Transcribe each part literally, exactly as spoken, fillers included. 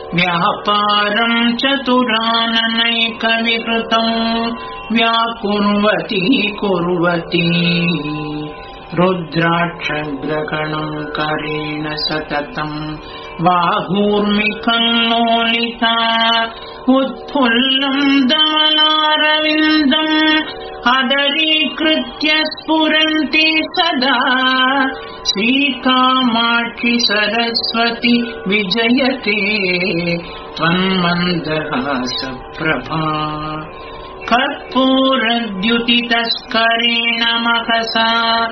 व्यापारं चतुराननैकविकृतं व्याकुर्वती कुर्वती रुद्राक्षग्रगणं करेण सततं बाहूर्मिकल्लोलिता उत्फुल्लं दमलारविन्दम् अदरीकृत्य स्फुरन्ति सदा श्रीकामाक्षि सरस्वती विजयते त्वन्मन्दहासप्रभा कर्पूरद्युतितस्करेण महसा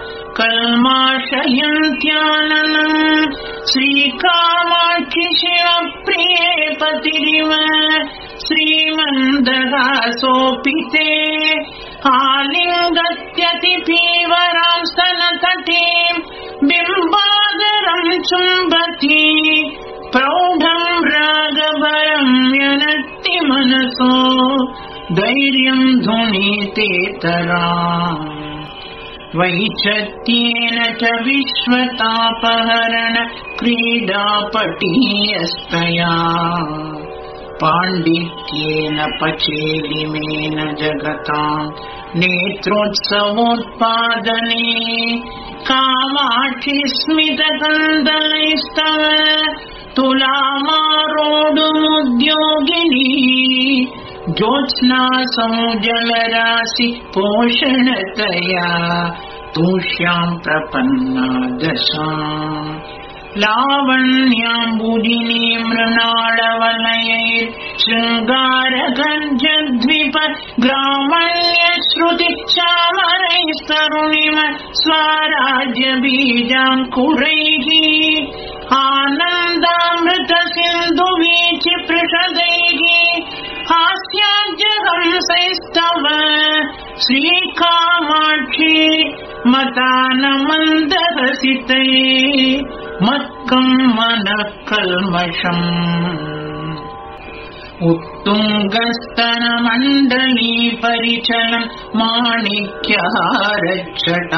कल्माशयन्त्याननम् श्रीकामाक्षि शिवप्रिये पतिरिव श्रीमन्दहासोऽपि ते आलिङ्गत्यतिपीवरां स्तनतटीं बिम्बादरं चुम्बति प्रौढं रागभरं यनत्ति मनसो धैर्यं धुनीतेतराम् वैचत्येन च विश्वतापहरण क्रीडापटीयस्तया पाण्डित्येन पचेलिमेन जगतां नेत्रोत्सवोत्पादने कामाक्षि स्मितकन्दलैस्तव तुलामारोढुमुद्योगिनी ज्योत्स्नासौ जलराशि पोषणतया तूष्यां प्रपन्ना दशा लावण्याम्बुदिनी मृणालवलयैर् शृङ्गारगञ्जद्विप ग्रामण्यश्रुति चामरैस्तरुणिम स्वराज्यबीजाङ्कुरैः आनन्दामृतसिन्धुवीचिपृषदैः हास्याज्यहंसैस्तव श्रीकामाक्षि मतानमन्दहसितै मत्कं मनः कल्मषम् उत्तुङ्गस्तनमण्डली परिचलन् माणिक्यहारच्छटा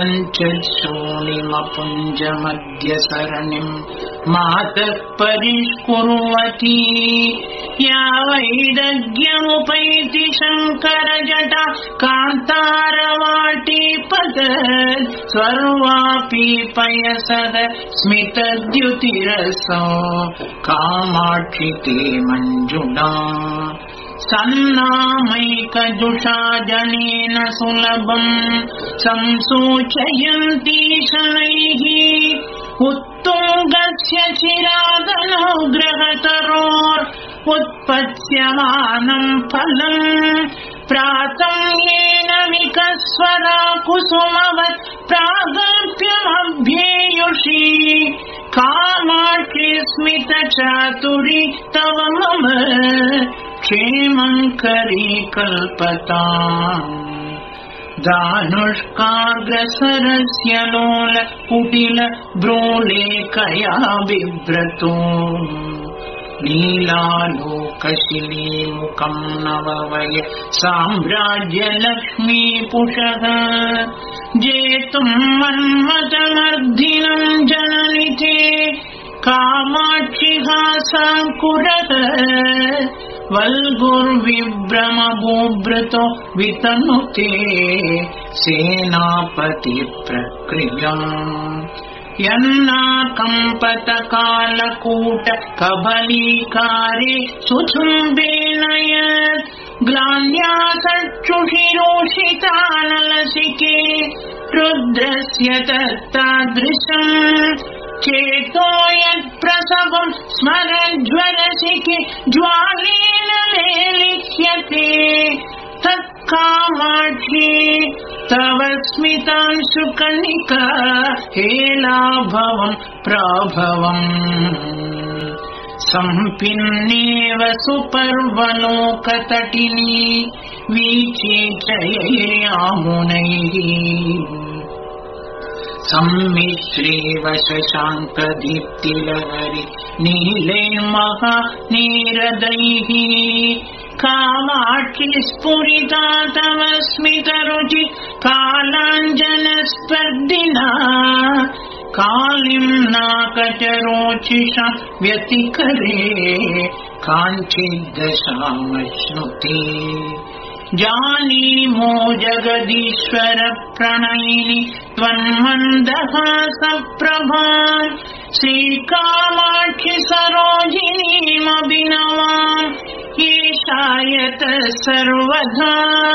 सञ्चक्षोणिमपुञ्जमध्यसरणिम् मातः परिष्कुर्वती या वैदग्ध्यमुपैति शङ्करजटा कान्तारवाटीपद सर्वापि पयसद स्मितद्युतिरसो कामाक्षि ते मञ्जुळा सन्नामैकजुषा जनेन सुलभम् संसूचयन्ती शनैः उत्तुङ्गस्य चिरादनुग्रहतरोर् उत्पत्स्यमानम् फलम् प्रातं येन विकस्वरा कुसुमवत् प्रागल्भ्यमभ्येयुषी कामाक्षि स्मितचातुरी तव मम क्षेमङ्करी कल्पताम् दानुष्काग्रसरस्य लोल कुटिल भ्रूलेखया बिभ्रतो नीलालोकशिलीमुखं नववय साम्राज्यलक्ष्मीपुषः जेतुं मन्मथमर्धिनं जननि ते कामाक्षि हासाङ्कुरः वल्गुर्विभ्रमभूभृतो वितनुते सेनापति प्रक्रियाम् यन्नाकम्पतकालकूट कबलीकारे सुचुम्बेन यत् ग्लान्या चक्षुषिरोषितानलसिके रुद्रस्य तत्तादृशम् चेतो यत्प्रसवं स्मरज्वरसिके ज्वालेन लेलिह्यते तत्कामाक्षि तव स्मितांशुकणिका हेलाभवं प्राभवम् सम्पिन्नेव सुपर्वलोकतटिनी वीची च ययामुनैः सम्मिश्रेव शशाङ्कदीप्तिलहरि नीले महानीरदैः कामाक्षि स्फुरिता तव स्मितरुचि कालाञ्जनस्पर्धिना कालिम् नाकचरोचिषा व्यतिकरे काञ्चिद्दशामश्नुते जानीमो जगदीश्वर प्रणयिनि त्वन्मन्दहासप्रभा श्रीकामाक्षि सरोजिनीमभिनवाम् ईशायत सर्वदा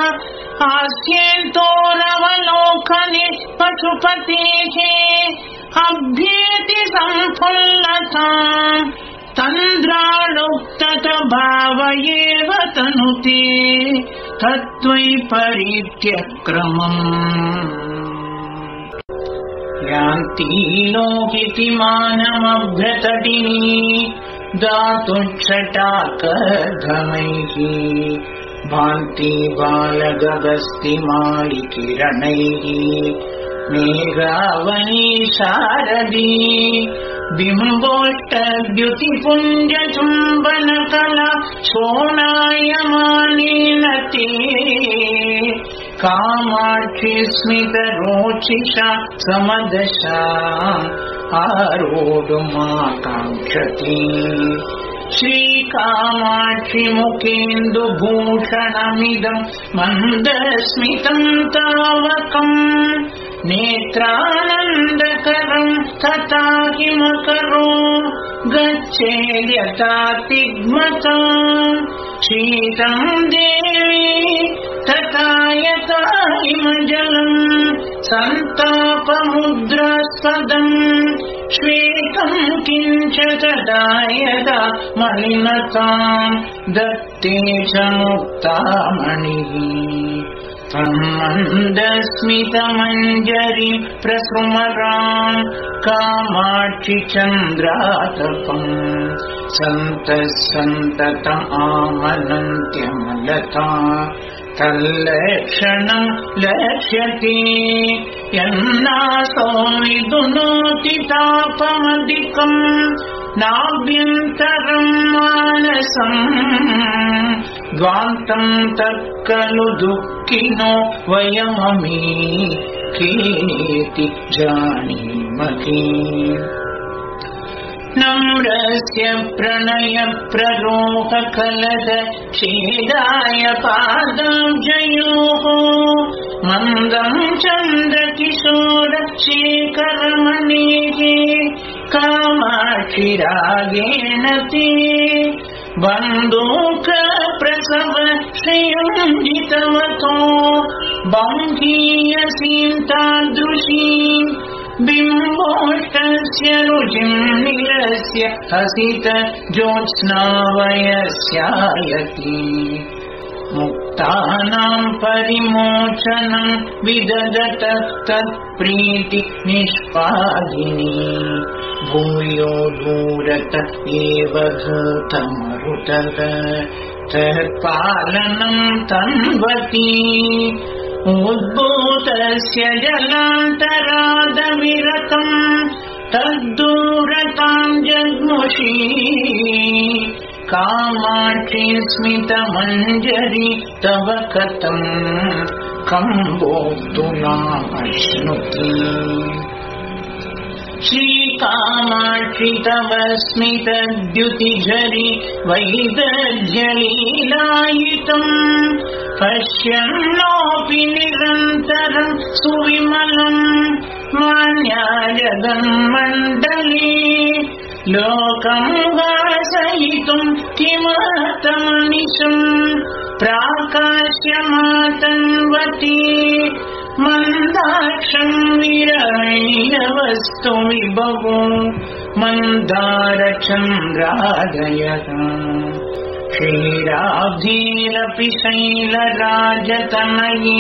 हास्येतोरवलोकने पशुपतेः अभ्येति सम्फुल्लताम् तन्द्रालुप्तत भावयेव तनुते तत्त्वैपरीत्यक्रमम् यान्ति लोहितिमानमभ्यतटिनी दातुच्छटाकधमैः भान्ति बालगगस्तिमालिकिरणैः मेघावनी शारदी बिम्बोष्टद्युतिपुञ्जचुम्बनकला शोणायमानेन ते कामाक्षि स्मितरोचिषा समदशा आरोढुमाकाङ्क्षति श्रीकामाक्षि मुखेन्दुभूषणमिदम् मन्दस्मितम् तावकम् नेत्रानन्दकरम् तथा किमकरो गच्छेद्यथातिग्मता शीतम् देवी तथा यथा हिमजलम् सन्तापमुद्रास्पदम् श्वेतम् किञ्च तदा यदा मलिनताम् दत्ते च मुक्तामणिः मन्दस्मितमञ्जरी प्रसृमराम् कामाक्षि चन्द्रातपम् सन्तः सन्ततम् आमनन्त्यमलता तल्लक्षणम् लक्ष्यते यन्नासो विदुनोति तापमधिकम् नाभ्यन्तरम् मानसम् द्वान्तम् तत्खलु दुःखिनो वयममी केति जानीमहि नम्रस्य प्रणय प्ररोह कलद छेदाय पादाब्जयोः मन्दम् चन्द्रकिशोर शेखरमणेः कामाक्षिरागेण ते बन्दूक प्रसव श्रियञ्जितवतो बङ्गीयसीं तादृशीम् बिम्बोष्टस्य रुचिम् निरस्य हसित ज्योत्स्नावयस्यायति मुक्तानाम् परिमोचनम् विदधत तत्प्रीति निष्पादिनी भूयो दूरत एव धूतमरुतः तत्पालनम् तन्वती उद्भूतस्य जलान्तरादविरतम् तद्दूरताम् जग्मुषी कामाक्षि स्मितमञ्जरी तव कथम् कम्बोक्तु नाश्नुति श्रीकामाक्षि तव स्मितद्युतिझरि वैदग्ध्यलीलायितम् पश्यन्नोऽपि निरन्तरम् सुविमलम् मान्या जगन्मण्डले लोकम् वासयितुम् किमर्थमनिशम् प्राकाश्यमातन्वती मन्दाक्षम् विरहणीयवस्तु विभवो मन्दारचन्द्रादयः क्षीराब्धिरपि शैलराजतनये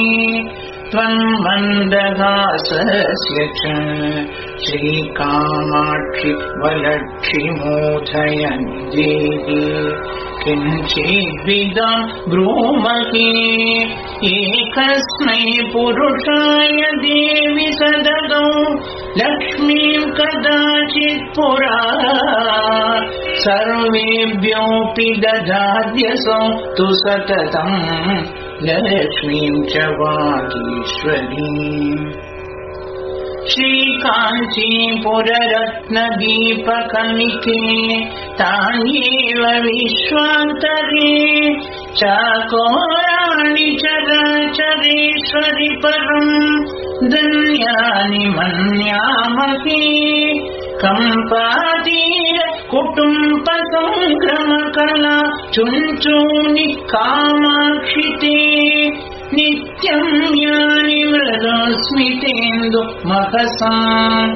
त्वन्मन्दहासस्य च श्रीकामाक्षि वलक्षिमोधयन् देहि किञ्चिद्विदम् ब्रूमहि एकस्मै पुरुषाय देवि सददौ लक्ष्मीम् कदाचित् पुरा सर्वेभ्योऽपि ददाद्यसौ तु सततम् लक्ष्मीम् च वागीश्वरीम् श्रीकाञ्चीपुररत्नदीपकनिके तान्येव विश्वान्तरे चाकोराणि चराचरेश्वरि परम् धन्यानि मन्यामहे कम्पातीर कुटुम्ब संक्रमकला चुञ्चूनि कामाक्षिते नित्यम् यानि मृदुस्मितेन्दु महसाम्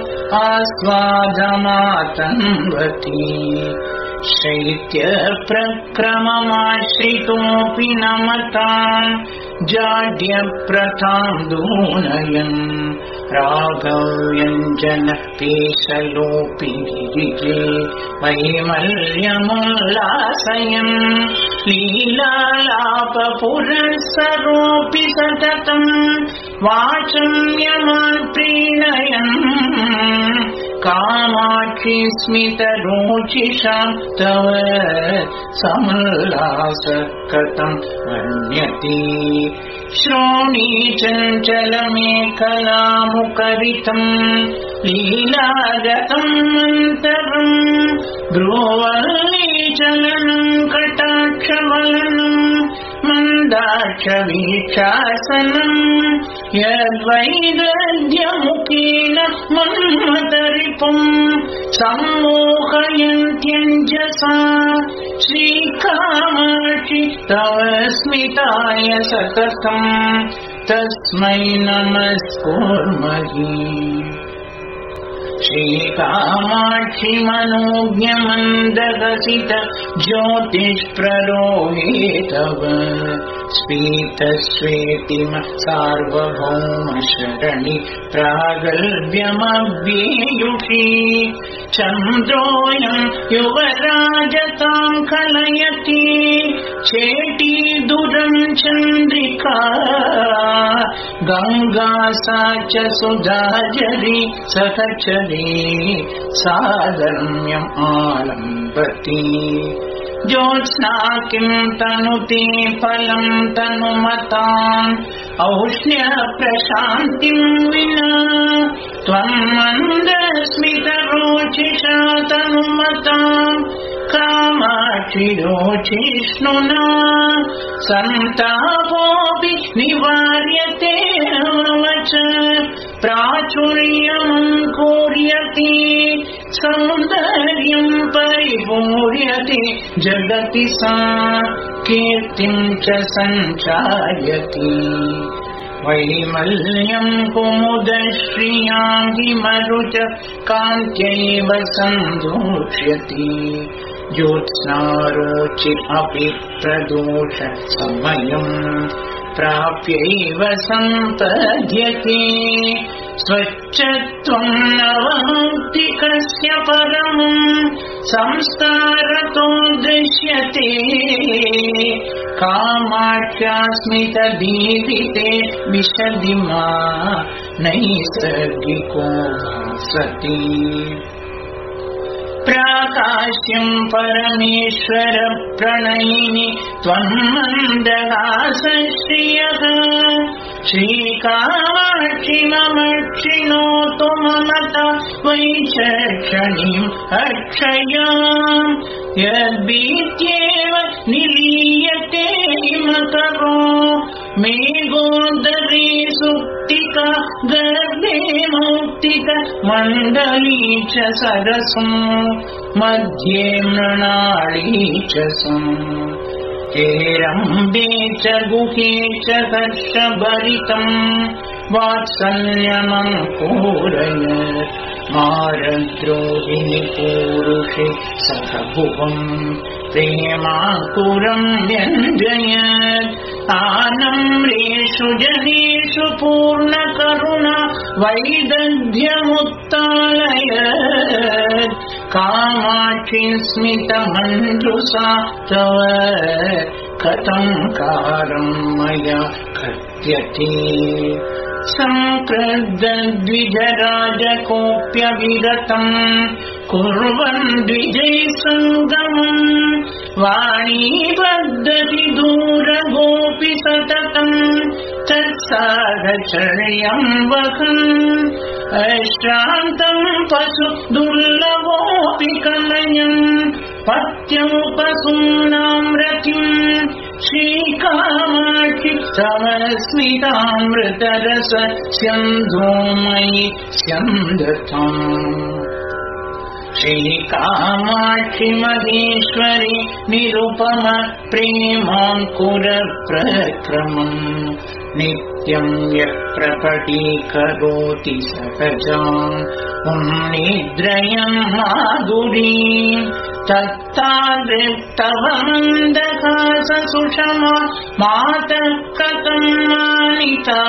आस्वादमातन्वति शैत्य प्रक्रममाश्रितोऽपि न मताम् जाड्य प्रथाम् दूनयन् राघव्यञ्जन पेशलोऽपि गिरिजे वैमल्यमुल्लासयन् लीलालाप पुरःसरोऽपि सततम् वाचम्यमान् प्रीणयन् कामाक्षि स्मितरुचिषां तव समुल्लास कथं वर्ण्यति श्रोणी चञ्चलमेकलामुखरितम् लीलागतम् मन्तरम् भ्रुवल्ली चलनम् कटाक्षवलनम् मन्दाक्षवीक्षासनम् यद्वैदग्ध्यमुखेन मन्मथरिपुम् सम्मोहयन्त्यञ्जसा श्रीकामाक्षि तव स्मिताय सततम् तस्मै नमस्कुर्महि श्रीकामाक्षि मनोज्ञमन्दगसित ज्योतिष्प्ररोहे तव स्फीतस्वेतिम सार्वभौम शरणि प्रागल्भ्यमव्येयुषी चन्द्रोऽयं युवराजतां कलयति चेटीदुरं चन्द्रिका गंगा सा च सुधाजरी सहचरी साधर्म्यम् आलम्बति ज्योत्स्ना किं तनुते फलं तनुमताम् औष्ण्य प्रशान्तिं विना त्वं मन्दस्मितरुचिषा तनुमताम् कामाक्षि रोचिष्णुना सन्तापोऽपि निवार्यते वच प्राचुर्यमङ्कुर्यते सौन्दर्यं परिपूर्यते जगति सा कीर्तिं च सञ्चार्यति वैमल्यं कुमुदश्रियां हिमरुच कान्त्यैव सन्दोष्यति ज्योत्स्नारुचि अपि प्रदोष समयम् प्राप्यैव सम्पद्यते स्वच्छत्वं नवमुक्तिकस्य परमम् संस्कारतो दृश्यते कामाक्ष्यास्मितदीपिते विशदिमा नैसर्गिको भासति प्राकाश्यं परमेश्वर प्रणयिनि त्वं मन्दहासश्रियः श्रीकामाक्षि मम क्षिणोतु ममता वैचक्षणीम् अक्षयाम् यद्भीत्येव निलीयते हिमकरो मेघोदरी सुप्तिका गर्भे मौक्तिका मण्डली च सरसं मध्ये मृणाली च सं हेरम्बे च गुहे च हर्षभरितम् वात्सल्यमङ्कुरयत् मारद्रोहिणि पूरुषे सह भुवम् प्रेमाकुरं व्यञ्जयत् आनम्रेषु जनेषु पूर्णकरुणा वैदग्ध्यमुत्तालयत् कामाक्षि स्मितमञ्जुषा तव कथं कारं मया कथ्यते संक्रद्द्विजराजकोऽप्यविरतम् कुर्वन् द्विजैः सङ्गमम् वाणीबद्धति दूरगोऽपि सततम् तत्साहचर्यं वहन् अश्रान्तं पशु दुर्लभोऽपि कलयन् पत्यमुपसूनामृतिं श्रीकामाक्षि समस्मितामृतरस स्यन्धोमयि स्यन्दथम्। श्रीकामाक्षि महेश्वरि निरुपम प्रेमाङ्कुर प्रक्रमम् नित्यं यः प्रकटीकरोति सहजाम् उन्निद्रयम् माधुरीम् तत्तादृक्तव मन्दहास सुषमा मातः कथम् मानिता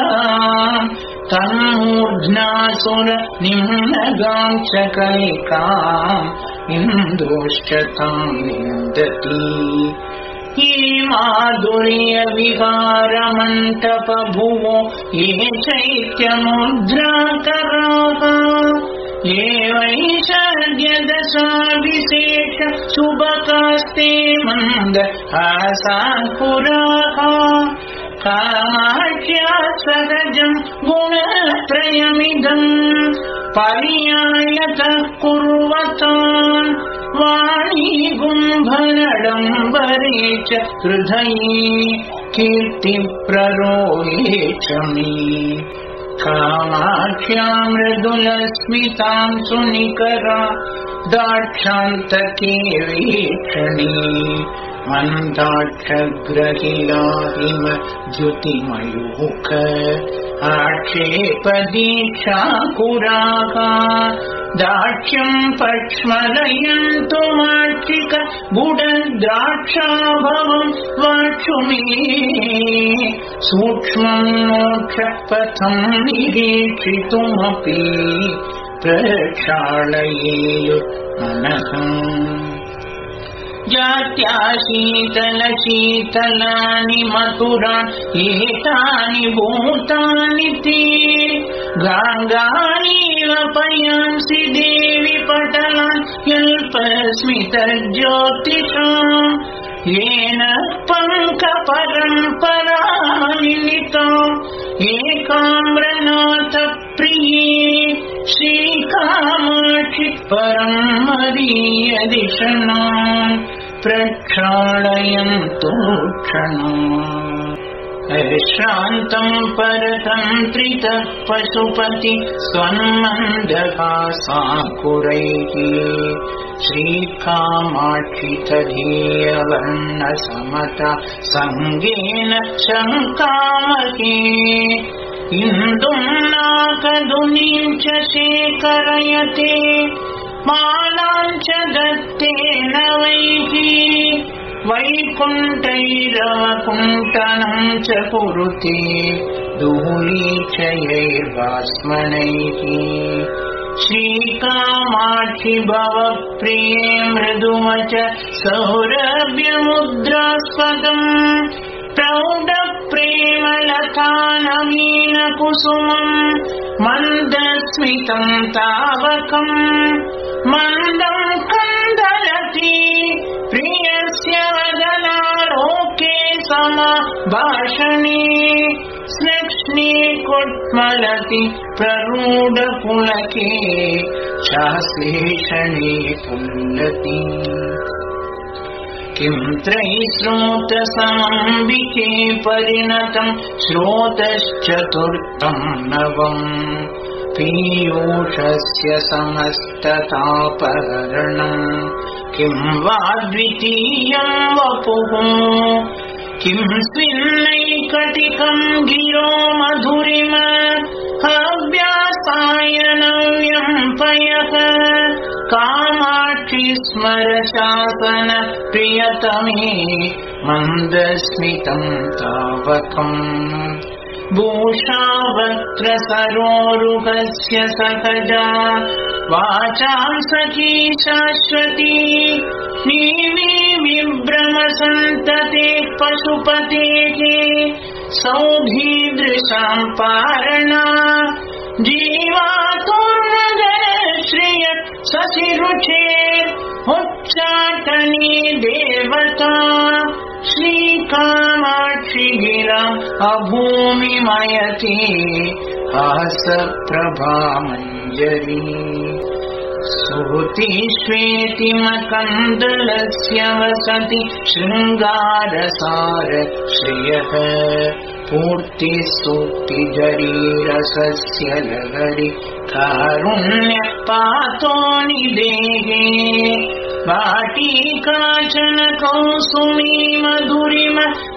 तन्मूर्ध्नासुर निम्नगाम् च कैकाम् इन्दोश्च ताम् निन्दति। ये माधुर्य विहार मण्टप भुवो ये चैत्यमुद्राकराः ये वैशर्यदशा विशेष शुभकास्ते मन्दहासाङ्कुराः कामाक्ष्या सहजम् गुणत्रयमिदम् पर्यायतः कुर्वताम् वाणी गुम्भनडम्बरे च हृदये कीर्तिप्ररोहे च मे। कामाक्ष्या मृदुलस्मितां सुनिकरा दाक्षान्तके वीक्षणे मन्दाक्षग्रहिलाहिम द्युतिमयूख आक्षेपदीक्षाकुराः दाक्ष्यं पक्ष्मलयन्तु माक्षिक गुडद्राक्षाभवं वाक्षु मे सूक्ष्मं मोक्षपथं निरीक्षितुमपि प्रक्षालयेयुः मनः। जात्या शीतल शीतलानि मधुरान् एतानि भूतानि ते गाङ्गानीव पयांसि देवि पटलान् यल्पस्मितज्योतिषाम् येन पङ्कपरम्परामिलिताम् एकाम्रनाथ प्रिये श्रीकामाक्षि परं मदीयदिशनाम् प्रक्षालयन्तु क्षणम्। अश्रान्तं परतन्त्रितः पशुपति स्वन्मन्दहासाङ्कुरैः श्रीकामाक्षि तदीयवर्णसमता सङ्गेन शङ्कामहे इन्दुं नाकदुनीं च शेखरयते मालां च दत्तेन वैः वैकुण्ठैरवकुण्ठनं च कुरुते धूलीचयैर्वास्मनैः श्रीकामाक्षि भवप्रिये मृदुवच सौरभ्यमुद्रास्पदम् प्रौढप्रेमलतानमीन कुसुमम् मन्दस्मितं तावकम् मन्दं कन्दलति प्रियस्य वदनालोके समाभाषणे स्लक्ष्णी कुट्मलति प्ररूढपुलके चाश्लेषणे पुल्लति। किं त्रैश्रोतसमम्बिके परिणतं श्रोतश्चतुर्थं नवम् पीयूषस्य समस्ततापहरणम् किं वा द्वितीयं वपुः किं स्विन्नैकटिकं गिरो मधुरिम हव्यासाय नव्यं पयः कामाक्षि स्मर शासन प्रियतमे मन्दस्मितं तावकम् भूषावक्त्र सरोरुहस्य सहजा वाचां सखी शाश्वती नीवी विभ्रमसन्तते पशुपतेः सौधीदृशां पारणा जीवातुर्मदश्रिय शशिरुचे उच्चाटनी देवता श्रीकामाक्षि गिरा अभूमिमयते हासप्रभामञ्जरी सूतिष्वेति मकन्दलस्य वसति शृङ्गारसार श्रियः पूर्ति सूक्तिजरीरसस्य लहरि कारुण्यपातो निदेहे वाटिकाचन कौसुमी मधुरिम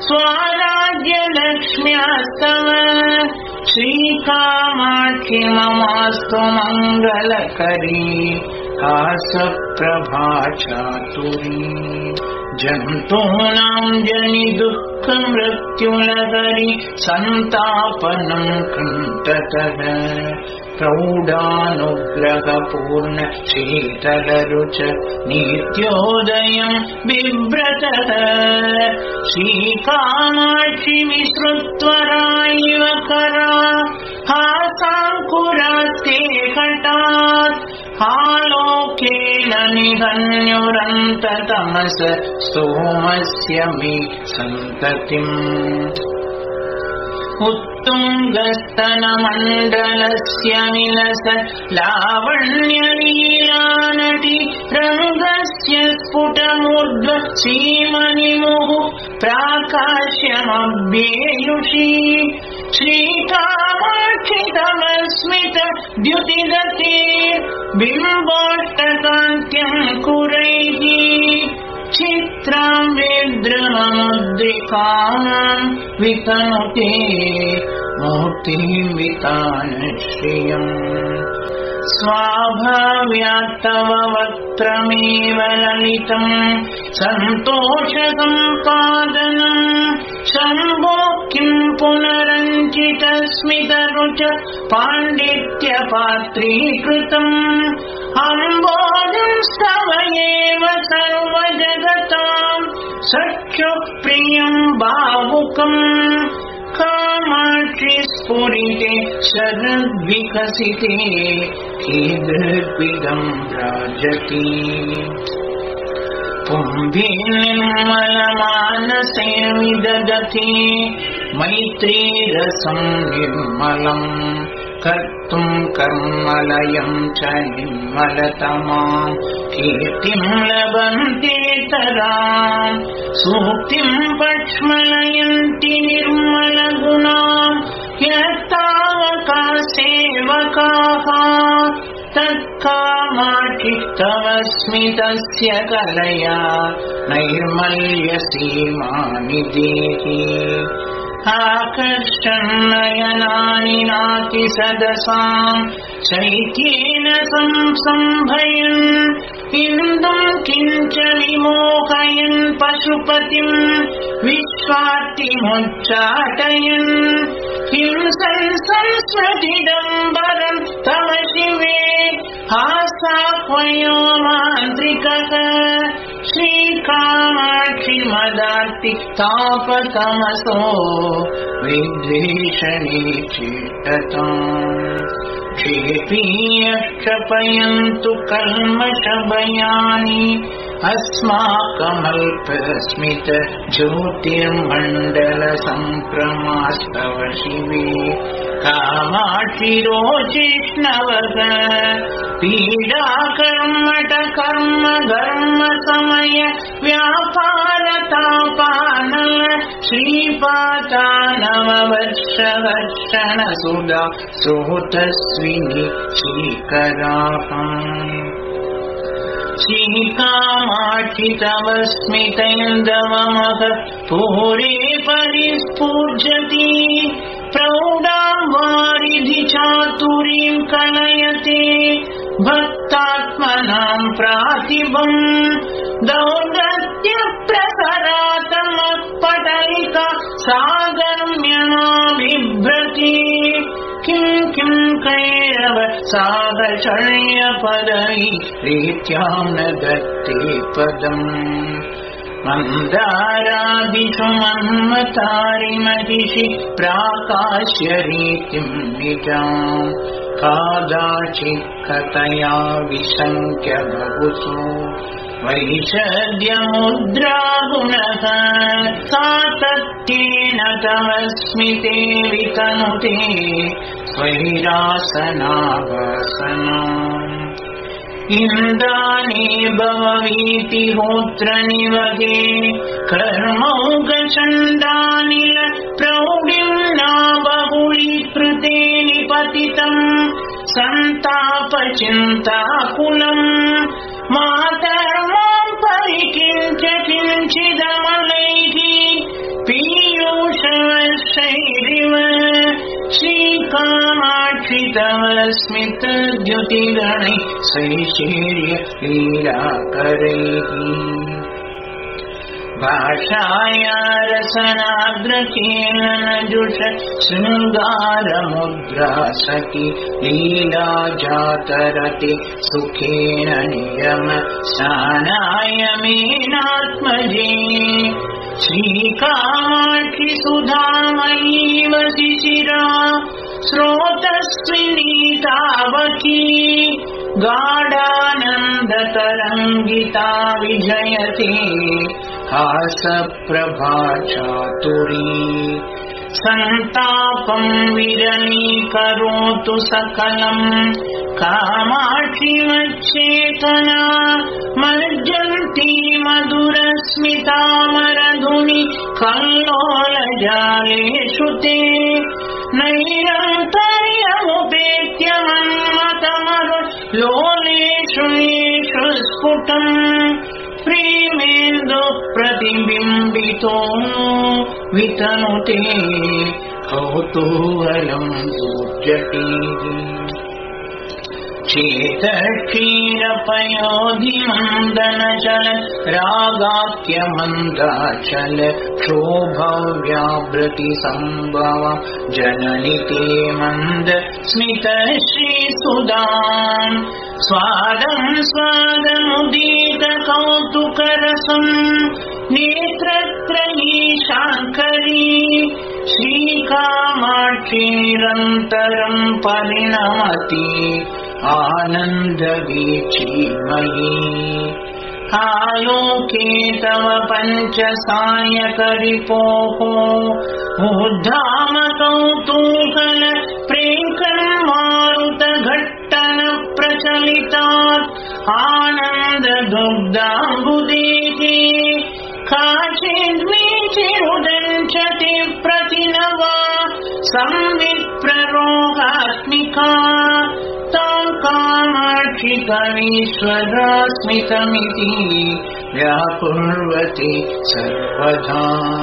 स्वाराज्यलक्ष्म्यास्तव श्रीकामाक्षि ममास्तु मङ्गलकरी हासप्रभा चातुरी जन्तूनां जनि दुःख मृत्युलहरि सन्तापनं कृन्ततः प्रौढानुग्रहपूर्ण शीतलरुच नित्योदयं बिभ्रतः श्रीकामाक्षि विसृत्वराइव करा हासाङ्कुरास्ते कटात् आलोकेन निहन्युरन्ततमस सोमस्य मे सन्ततिम् उत्तुङ्गस्तनमण्डलस्य विलस लावण्यलीलानटी रङ्गस्य स्फुटमूर्ध्व सीमनिमुः प्राकाश्यमभ्येयुषी श्रीकामाक्षि तव स्मित द्युतिगते बिम्बाष्टकान्त्यं कुरैः चित्रां विद्रममुद्रिकां वितनुते मूर्तिं वितानश्रियम् स्वाभाव्यात्तव वक्त्रमेव ललितं सन्तोषसम्पादनं शम्भो किं पुनरञ्चितस्मितरुच पाण्डित्यपात्रीकृतम् अम्बोजंस्तव एव सर्वजगतां सख्युप्रियं बाहुकम् कामाक्षि स्फुरिते शरद्विकसिते कीदृग्विदं राजति पुंभे निर्मलमानसे विदधति मैत्रीरसं निर्मलम् कर्तुं कर्मलयं च निर्मलतमां कीर्तिं लभन्तेतरां सूक्तिं पक्ष्मलयन्ति निर्मलगुणां यत्तावका सेवकाः तत्कामाक्षि तव स्मितस्य कलया नैर्मल्यसीमानि देहि आकर्षन्नयनानि नाति सदसां चैत्येन संसम्भयन् इन्दुं किञ्च विमोहयन् पशुपतिं विश्वार्तिमुच्चाटयन् किं संस्मृतिडम्बरं तव शिवे हासाह्वयो मान्त्रिकः श्रीकामाक्षि मदार्ति तापतमसो विद्वेषणे चेष्टताम् क्षेपीयक्षपयन्तु कल्मषभयानि अस्माकमल्पस्मित ज्योतिर्मण्डल सम्प्रमास्तव शिवे कामाक्षि रोचिष्णवः पीडाकर्मट कर्म धर्म समय व्यापारतापानल श्रीपातानववर्षवर्षण सुधा स्रोतस्विनि श्रीकराः श्रीकामाक्षि तव स्मितैन्दवमः पूरे परिस्फूर्जति प्रौढां वारिधि चातुरीं कलयते भक्तात्मनां प्रातिभम् दौर्गत्य प्रसरातमः पटलिका सागम्यमा बिभ्रति किं किं कैरव सागचर्यपदै रीत्यां न दत्ते पदम् मन्दारादिषु मन्मतारिमहिषि प्राकाश्य रीतिं निजाम् कादाचित्कतया विशङ्क्य बहुषु वैषद्यमुद्रागुणः सातत्येन तव स्मिते वितनुते स्वैरासनावासनाम् इन्द्राणि भववीति होत्र निवहे कर्मौघचण्डानिल प्रौढिम्ना बहुलीकृते निपतितम् सन्तापचिन्ताकुलम् मातर्मां परिकिञ्च किञ्चिदमलैः पीयूषवर्षैरिव श्रीकामाक्षि तव स्मितद्युतिगणैः शैशीर्य लीलाकरैः भाषाया रसनाग्रकेलनजुष शृङ्गारमुद्रा सखि लीला जातरति सुखेन नियम स्नानाय मेनात्मजे श्रीकामाक्षि सुधामयीव शिशिरा स्रोतस्विनीतावकी गाढानन्दतरङ्गिता विजयते हासप्रभा चातुरी सन्तापं विरलीकरोतु सकलम् कामाक्षि मच्चेतना मज्जन्ती मधुरस्मितामरधुनि कल्लोलजालेषु ते नैरन्तर्यमुपेत्य मन्मथमरु लोलेषु येषु स्फुटम् प्रेमेन्दु प्रतिबिम्बितो वितनुते कौतूहलं दूर्जटिः चेतक्षीरपयोधिमन्दनचल रागाख्यमन्दाचल क्षोभव्यावृति सम्भव जननि ते मन्द स्मित श्रीसुधाम् स्वादं स्वादमुदीत कौतुकरसम् नेत्रत्रयी शाङ्करी श्रीकामाक्षि निरन्तरं परिणमति आनन्दवीचिमयी आलोके तव पञ्चसायकरिपोः उद्धाम कौतूहल प्रेङ्कन्मारुतघट्टन प्रचलितात् आनन्ददुग्धाम्बुदेः काचिद्वीचिरुदञ्चति प्रतिनवा संविप्ररोहात्मिका तां कामाक्षि कवीश्वरा स्मितमिति व्याकुर्वति सर्वदा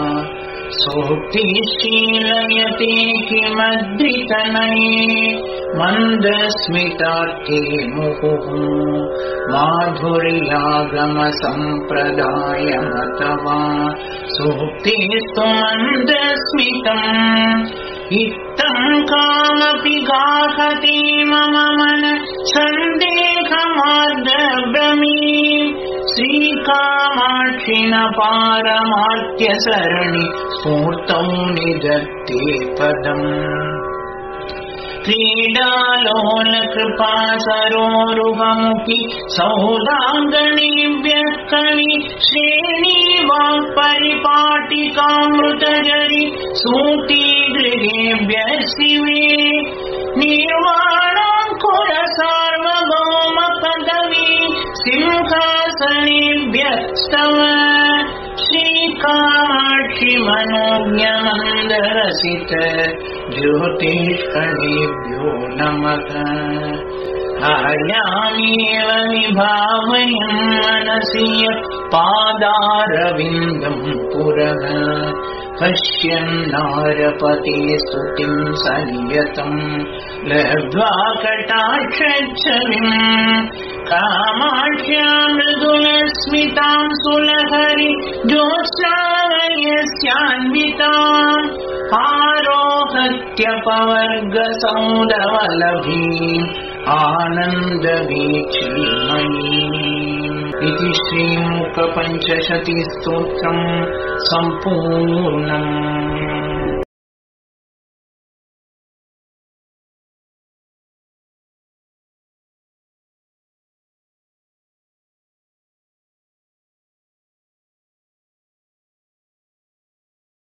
सोक्तिशीलयते किमद्रितनये मन्दस्मितार्थे मुहुः माधुर्यागमसम्प्रदायमतवा सोक्तिस्तु मन्दस्मितम् इत्थं कामपि गाहति मम मन सन्देहमार्दभ्रमी श्रीकामाक्षि न पारमार्थ्यसरणि स्फूर्तौ निधत्ते पदम् क्रीडालोलकृपा सरोरुहमुखि सौदाङ्गणेभ्यः कवि श्रेणी वाक्परिपाटिकामृतजरि सूतिगृहेभ्यः शिवे निर्वाणाङ्कुर सार्वभौम पदवी सिंहासनेभ्यः स्तव श्रीकामाक्षि मनोज्ञमन्दरसित ज्योतिष्कणेभ्यो नमः हर्यामेव विभावयन् मनसि पादारविन्दं पुरः पश्यन्नारपते स्तुतिं संयतं लब्ध्वा कटाक्षच्छविम् कामाक्ष्यां मृदुलस्मितां सुलहरि ज्योत्स्नालयस्यान्विताम् आरोहत्यपवर्गसौरवलभीम् आनन्दवीचिमयीम् इति श्रीमुकपञ्चशती स्तोत्रम् सम्पूर्णम्।